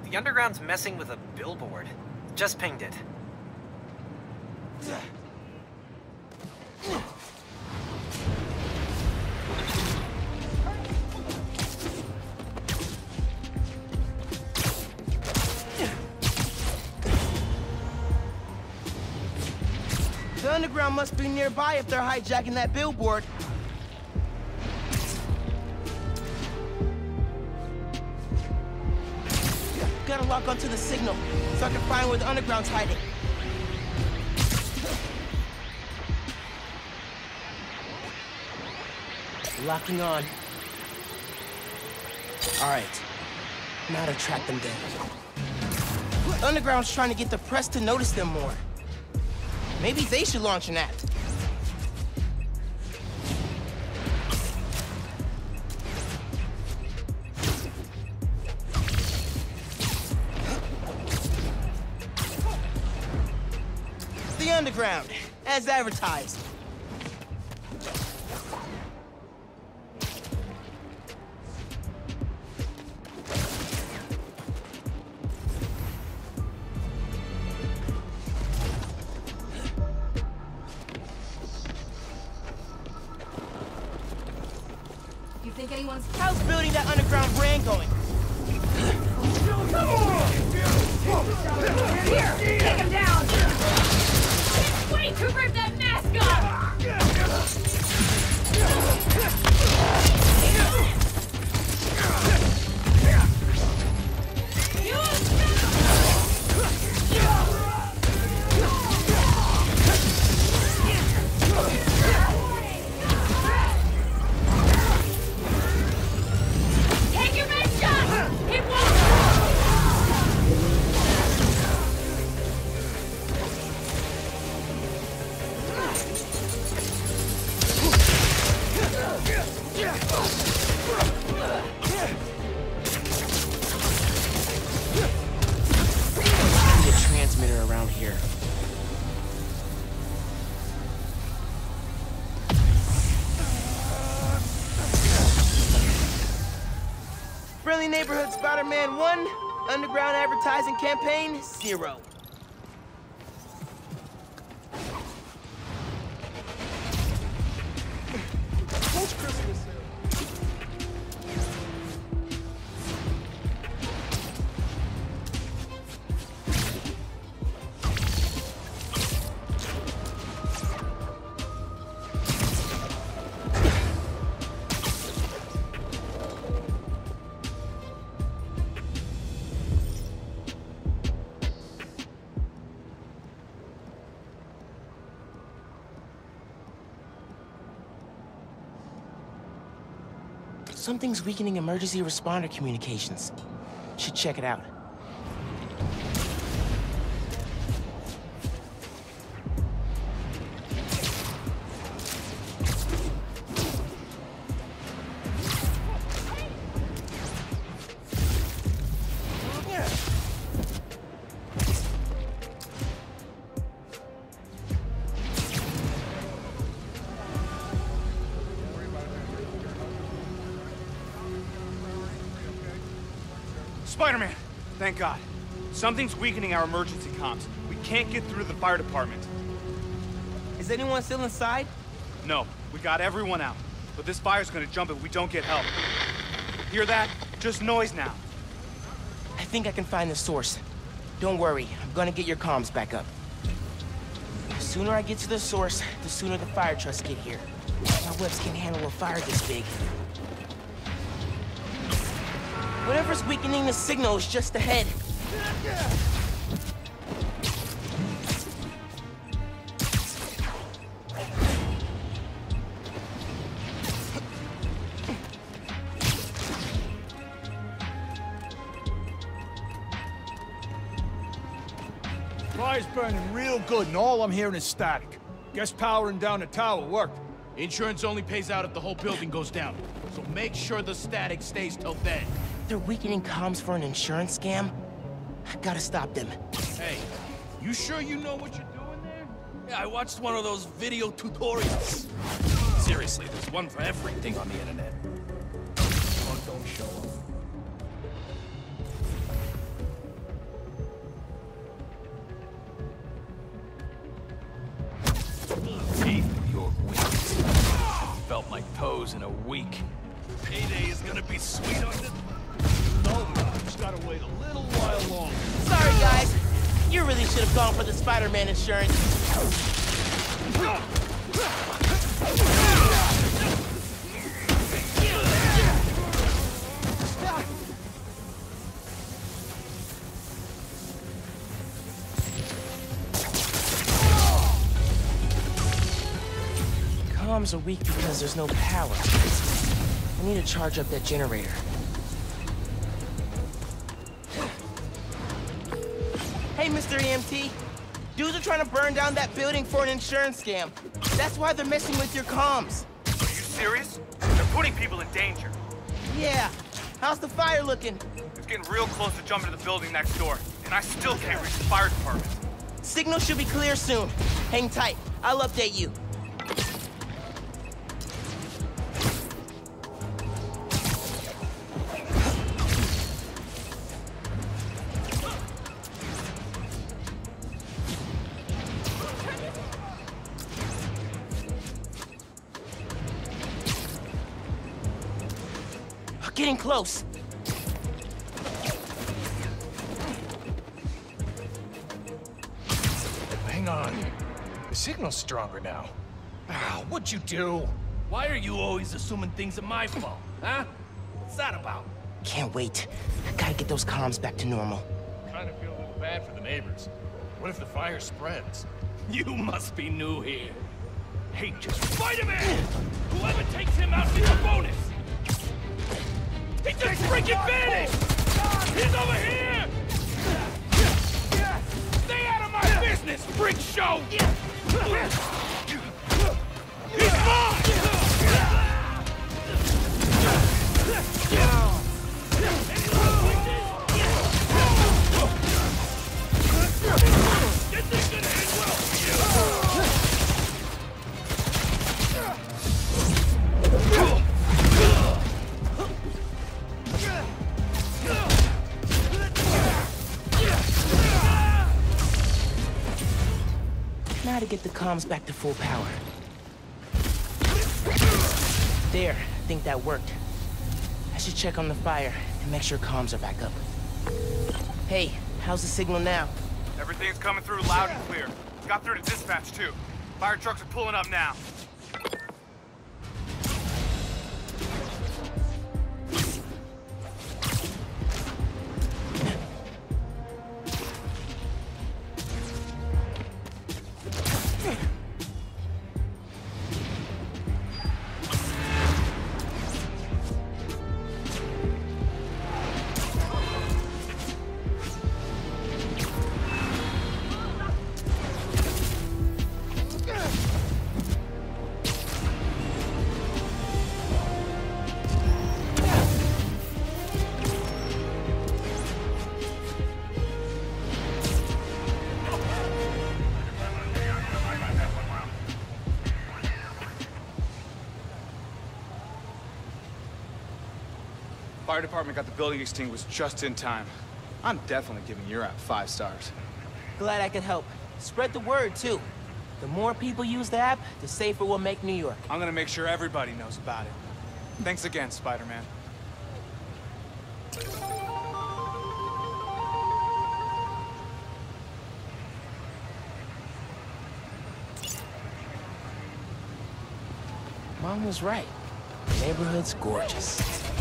The Underground's messing with a billboard. Just pinged it. The Underground must be nearby if they're hijacking that billboard. Gotta lock onto the signal so I can find where the Underground's hiding. Locking on. Alright. Now to track them down. The Underground's trying to get the press to notice them more. Maybe they should launch an app. The Underground, as advertised. You think anyone's... How's building that underground brand going? Here! Take him down! Wait to rip that mask off! Take your best shot! It won't! Need a transmitter around here. Friendly Neighborhood Spider-Man 1, Underground Advertising Campaign 0. Post-Christmas sale. Something's weakening emergency responder communications. Should check it out. Spider-Man! Thank God. Something's weakening our emergency comms. We can't get through to the fire department. Is anyone still inside? No, we got everyone out. But this fire's gonna jump if we don't get help. Hear that? Just noise now. I think I can find the source. Don't worry, I'm gonna get your comms back up. The sooner I get to the source, the sooner the fire trucks get here. My webs can't handle a fire this big. Whatever's weakening the signal is just ahead. Fire's burning real good, and all I'm hearing is static. Guess powering down the tower worked. Insurance only pays out if the whole building goes down. So make sure the static stays till then. They're weakening comms for an insurance scam? I gotta stop them. Hey, you sure you know what you're doing there? Yeah, I watched one of those video tutorials. Seriously, there's one for everything on the internet. Oh, don't show videos in a week. Payday is gonna be sweet on this. No, just gotta wait a little while longer. Sorry, guys. You really should have gone for the Spider-Man insurance. Comms are weak because there's no power. I need to charge up that generator. Hey, Mr. EMT. Dudes are trying to burn down that building for an insurance scam. That's why they're messing with your comms. Are you serious? They're putting people in danger. Yeah. How's the fire looking? It's getting real close to jumping to the building next door, and I still can't reach the fire department. Signal should be clear soon. Hang tight. I'll update you. Getting close. Hang on. The signal's stronger now. Ah, what'd you do? Why are you always assuming things are my fault, huh? What's that about? Can't wait. I gotta get those comms back to normal. Kind of feel a little bad for the neighbors. What if the fire spreads? You must be new here. Hey, just Spider-Man! Whoever takes him out gets a bonus! He just freaking vanished! He's over here! Stay out of my business, freak show! He's mine! This ain't gonna end well for you! Now to get the comms back to full power. There, I think that worked. I should check on the fire and make sure comms are back up. Hey, how's the signal now? Everything's coming through loud and clear. Got through to dispatch, too. Fire trucks are pulling up now. Fire department got the building extinguished just in time. I'm definitely giving your app 5 stars. Glad I could help. Spread the word, too. The more people use the app, the safer we'll make New York. I'm gonna make sure everybody knows about it. Thanks again, Spider-Man. Mom was right. The neighborhood's gorgeous.